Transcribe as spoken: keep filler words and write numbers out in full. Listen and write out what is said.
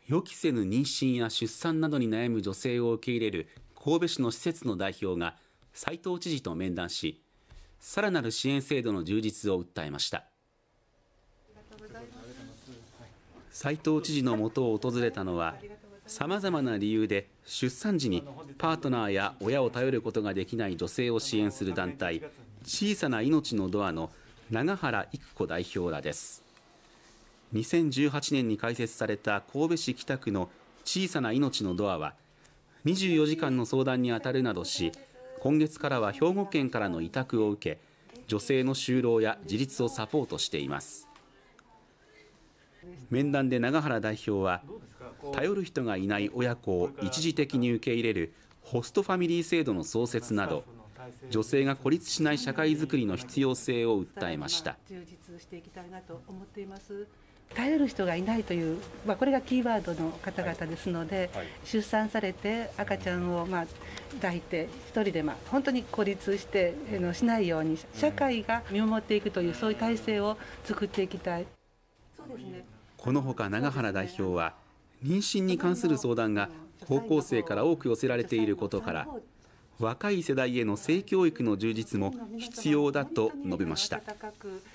予期せぬ妊娠や出産などに悩む女性を受け入れる神戸市の施設の代表が斉藤知事と面談し、さらなる支援制度の充実を訴えました。斉藤知事のもとを訪れたのは、さまざまな理由で出産時にパートナーや親を頼ることができない女性を支援する団体、小さな命のドアの永原育子代表らです。にせんじゅうはちねんに開設された神戸市北区の小さな命のドアは、にじゅうよじかんの相談に当たるなどし、今月からは兵庫県からの委託を受け、女性の就労や自立をサポートしています。面談で永原代表は、頼る人がいない親子を一時的に受け入れるホストファミリー制度の創設など、女性が孤立しない社会づくりの必要性を訴えました。 充実していきたいなと思っています。頼る人がいないという、まあ、これがキーワードの方々ですので、はいはい、出産されて赤ちゃんをまあ抱いて一人でまあ本当に孤立してのしないように社会が見守っていくという、そういう体制を作っていきたい。そうですね。 このほか永原代表は、妊娠に関する相談が高校生から多く寄せられていることから、若い世代への性教育の充実も必要だと述べました。